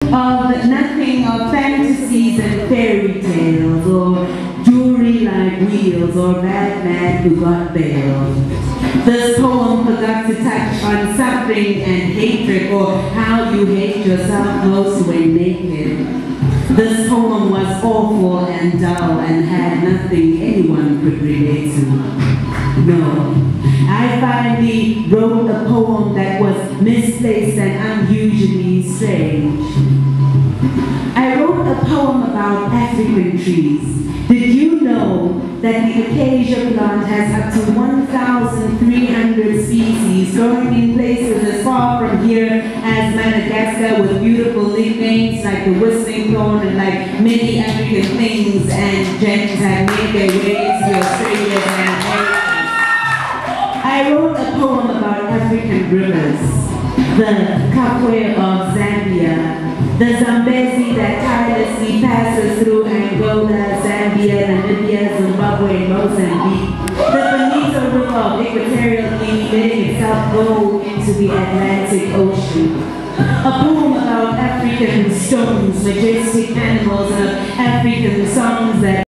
of nothing of fantasies and fairy tales, or jewelry like wheels, or Batman who got bailed. This poem forgot to touch on suffering and hatred, or how you hate yourself most when naked. This poem was awful and dull and had nothing anyone could relate to. No. I finally wrote a poem that was misplaced and unusually strange. I wrote a poem about African trees. Did you know that the acacia plant has up to 1,300 species growing in places as far from here as Madagascar, with beautiful nicknames like the whistling thorn, and like many African things and gems have made their way to Australia and America. I wrote a poem about African rivers, the Kabwe of Zambia, the Zambezi that tirelessly passes through Angola, Zambia, Namibia, Zimbabwe, and Mozambique, the Bonito River of Equatorial Guinea letting itself go into the Atlantic Ocean. A poem about African stones, majestic animals, and African songs that